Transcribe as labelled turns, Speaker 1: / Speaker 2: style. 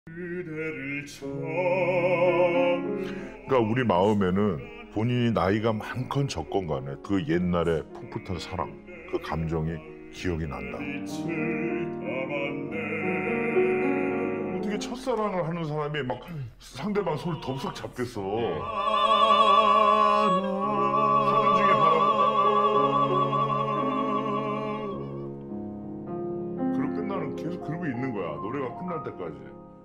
Speaker 1: 그러니까 우리 마음에는 본인이 나이가 많건 적건 간에 그 옛날의 풋풋한 사랑, 그 감정이 기억이 난다. 어떻게 첫사랑을 하는 사람이 막 상대방 손을 덥석 잡겠어. 하는 중에 바람. 그리고 끝나는 계속 그러고 있는 거야. 노래가 끝날 때까지.